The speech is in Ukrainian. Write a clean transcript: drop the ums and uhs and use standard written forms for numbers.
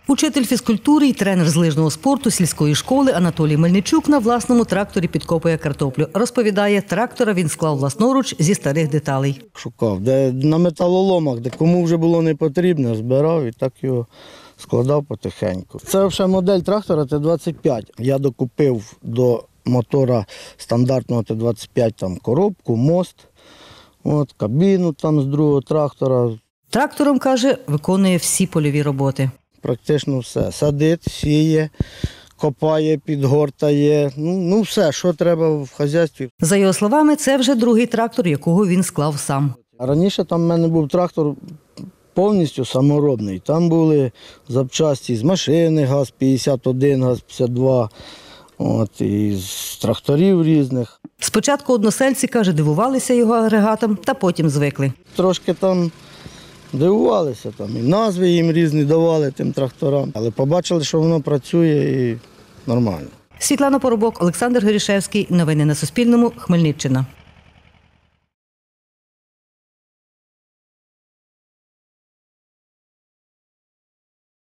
Учитель фізкультури і тренер з лижного спорту сільської школи Анатолій Мельничук на власному тракторі підкопує картоплю. Розповідає, трактора він склав власноруч зі старих деталей. Шукав, де на металоломах, де кому вже було не потрібно, збирав і так його складав потихеньку. Це вже модель трактора Т-25. Я докупив до мотора стандартного Т-25 там коробку, мост, кабіну там з другого трактора. Трактором, каже, виконує всі польові роботи. Практично все. Садить, сіє, копає, підгортає, все, що треба в хазяйстві. За його словами, це вже другий трактор, якого він склав сам. Раніше там в мене був трактор повністю саморобний. Там були запчасті з машини ГАЗ-51, ГАЗ-52, і з тракторів різних. Спочатку односельці, каже, дивувалися його агрегатам, та потім звикли. Трошки там дивувалися, і назви їм різні давали тим тракторам, але побачили, що воно працює і нормально. Світлана Поробок, Олександр Горішевський. Новини на Суспільному. Хмельниччина.